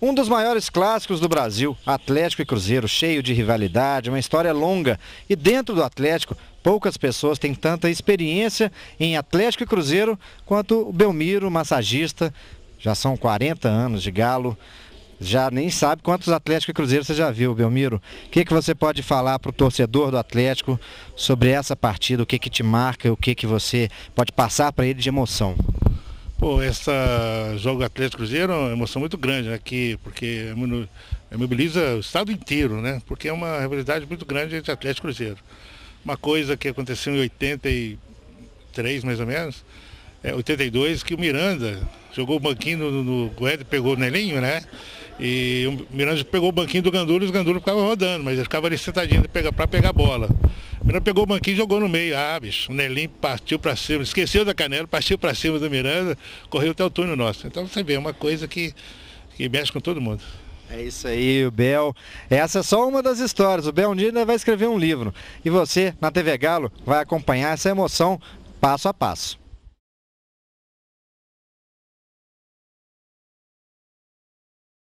Um dos maiores clássicos do Brasil, Atlético e Cruzeiro, cheio de rivalidade, uma história longa. E dentro do Atlético, poucas pessoas têm tanta experiência em Atlético e Cruzeiro quanto o Belmiro, massagista. Já são 40 anos de Galo. Já nem sabe quantos Atlético e Cruzeiro você já viu, Belmiro. O que você pode falar para o torcedor do Atlético sobre essa partida? O que te marca, o que você pode passar para ele de emoção? Pô, esse jogo Atlético Cruzeiro é uma emoção muito grande, né? Porque mobiliza o estado inteiro, né? Porque é uma rivalidade muito grande entre Atlético e Cruzeiro. Uma coisa que aconteceu em 83, mais ou menos, 82, que o Miranda jogou o banquinho no Goiás, pegou o Nelinho, né? E o Miranda pegou o banquinho do Gandula e o Gandula ficava rodando, mas ele ficava ali sentadinho para pegar a bola. O Miranda pegou o banquinho e jogou no meio. Ah, bicho, o Nelinho partiu para cima, esqueceu da canela, partiu para cima do Miranda, correu até o túnel nosso. Então você vê, é uma coisa que mexe com todo mundo. É isso aí, o Bel. Essa é só uma das histórias. O Bel um dia ainda vai escrever um livro. E você, na TV Galo, vai acompanhar essa emoção passo a passo.